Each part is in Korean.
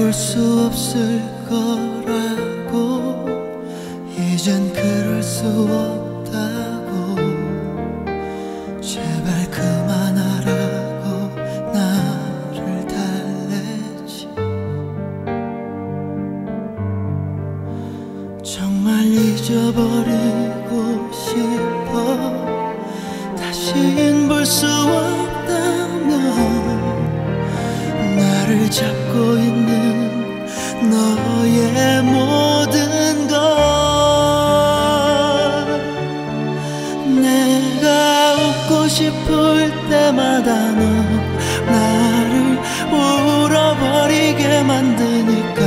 그럴 수 없을 거라고, 이젠 그럴 수 없다고, 제발 그만하라고 나를 달래지. 정말 잊어버리고 싶어. 다신 볼 수 없다면 나를 잡고 있는 너의 모든 것, 내가 웃고 싶을 때마다 너 나를 울어버리게 만드니까,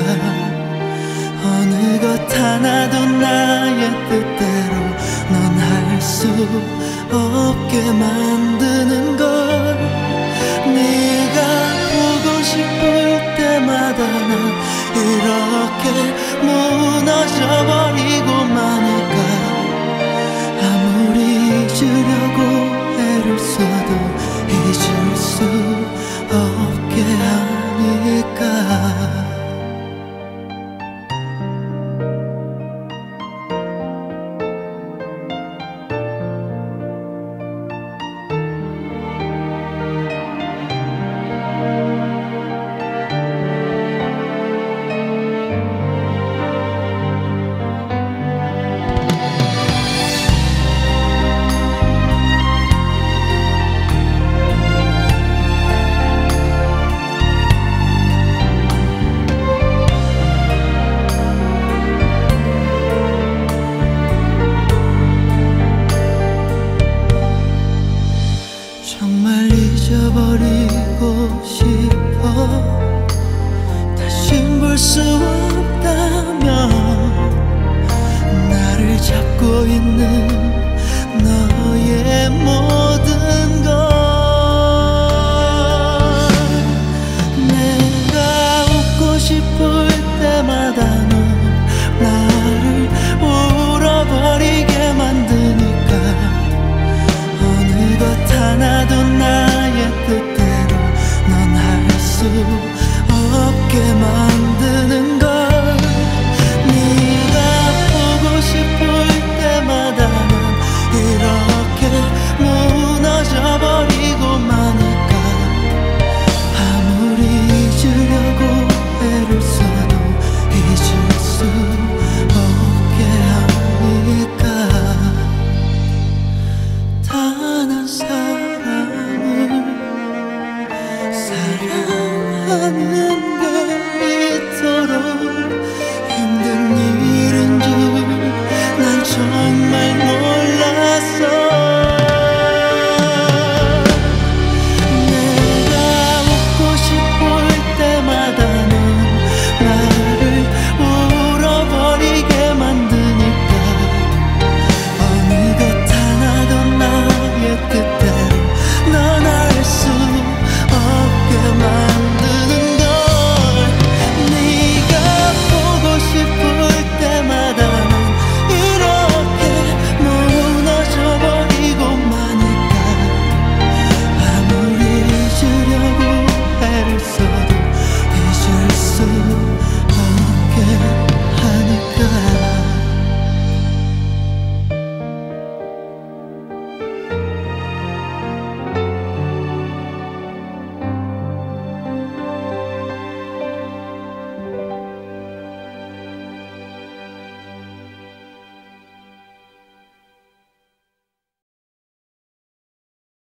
어느 것 하나도 나의 뜻대로 넌 할 수 없게 만드는 걸. 네가 보고 싶을 때마다 난 이렇게 무너져버리